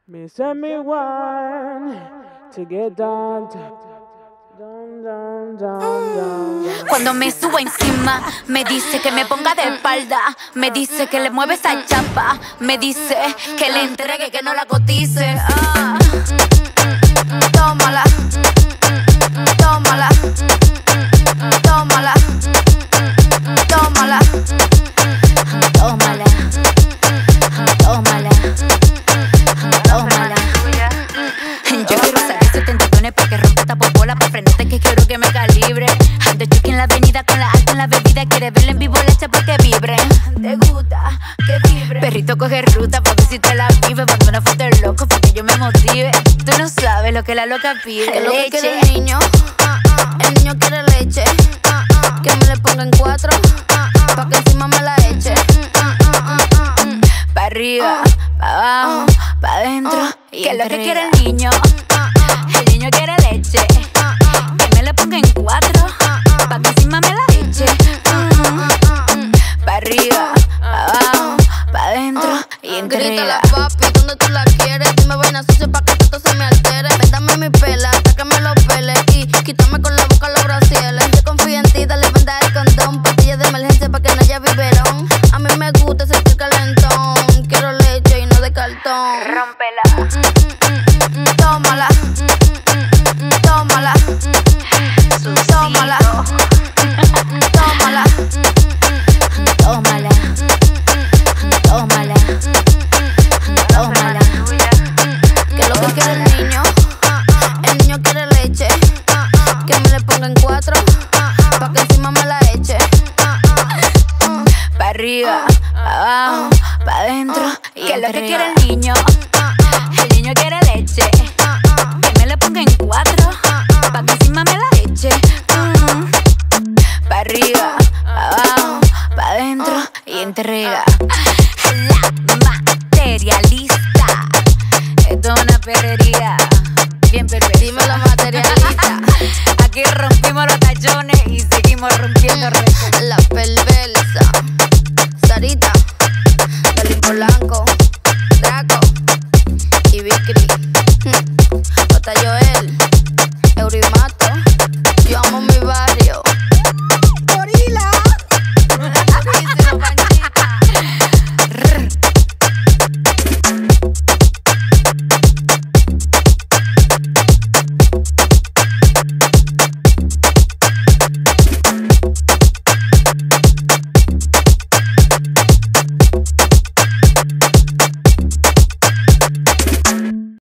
Me send me one to get down, down. Cuando me subo encima, me dice que me ponga de espalda. Me dice que le mueve esa chapa. Me dice que le entregue, que no la cotice. Tómala, tómala, tómala, tómala, tómala, tómala, tómala. Yo quiero usar esos tentaciones para que rompa esta popola, para frenarte que quiero que me calibre. Ando chuki en la avenida con la alta en la bebida. Quiere verla en vivo, le echa pa' que vibre. Te gusta que vibre. Perrito coge ruta pa' ver si te la vive. Manda una foto de loco pa' que yo me motive. Tú no sabes lo que la loca pide. Que lo que quiere el niño. El niño quiere leche. Que me le ponga en 4 pa' que encima me la eche. Pa' arriba, pa' abajo, pa' adentro. Que es lo que quiere el niño. El niño quiere leche. Que me le ponga en 4 pa' que encima me la eche. Pa' arriba, pa' abajo, pa' adentro y entrega. Grítala, papi, ¿dónde tú la quieres? Dime vaina sucia pa' que esto se me altere. Ven, dame mi pela, hasta que me lo pele. Y quítame con la boca los brasieles. Yo confío en ti, dale, venda el condón. Pastillas de emergencia pa' que no haya biberón. A mí me gusta sentir calentón. Quiero leche y no de cartón. Rómpela. Tómala, tómala, tómala, tómala, Tómala, tómala, tómala. que lo que quiere el niño quiere leche. Que me le ponga en 4 pa' que encima me la eche. Pa' arriba, pa' abajo, pa' adentro y que es lo que quiere el niño. El niño quiere leche. Que me le ponga en 4 pa' que encima me la eche. Pa' arriba, pa' abajo, pa' adentro y entrega. La materialista. Esto es una perrería.